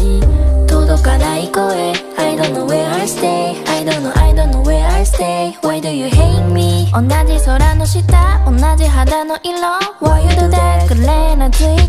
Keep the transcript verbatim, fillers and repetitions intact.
し届かない声 I don't know where I stay I don't know I don't know where I stay Why do you hate me 同じ空の下同じ肌の色 Why you do that くれなつい